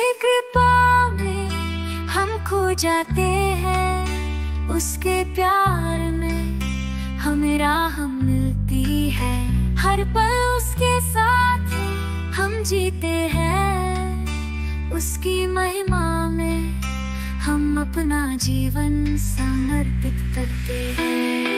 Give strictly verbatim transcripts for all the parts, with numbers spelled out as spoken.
कृपा में हम खो जाते हैं, उसके प्यार में हमें राह मिलती है। हर पल उसके साथ हम जीते हैं, उसकी महिमा में हम अपना जीवन समर्पित करते हैं।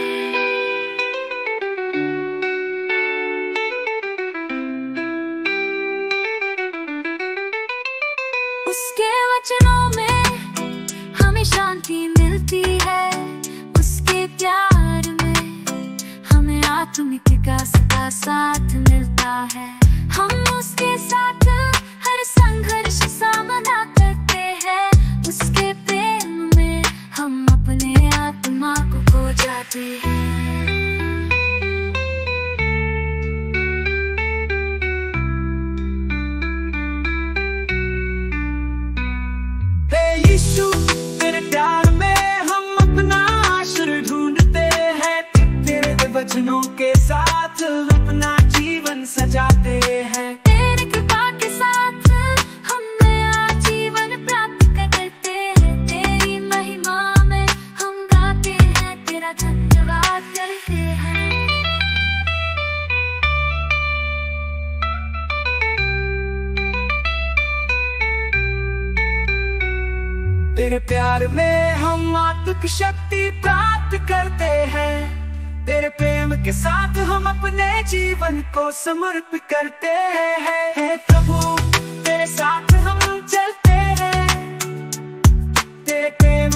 उसके वचनों में हमें शांति मिलती है, उसके प्यार में हमें आत्मिक विकास का साथ मिलता है। हम उसके साथ हर संघर्ष सामना करते हैं, उसके प्रेम में हम अपने आत्मा को खो जाते हैं। यीशु तेरे प्यार में हम अपना आश्रय ढूंढते हैं, तेरे वचनों के साथ अपना जीवन सजाते हैं। तेरे कृपा के साथ हम नया जीवन प्राप्त करते हैं, तेरी महिमा में हम गाते हैं, तेरा धन्यवाद करते हैं। तेरे प्यार में हम आत्मिक शक्ति प्राप्त करते हैं, तेरे प्रेम के साथ हम अपने जीवन को समर्पित करते हैं। हे प्रभु तेरे साथ हम चलते हैं, तेरे प्रेम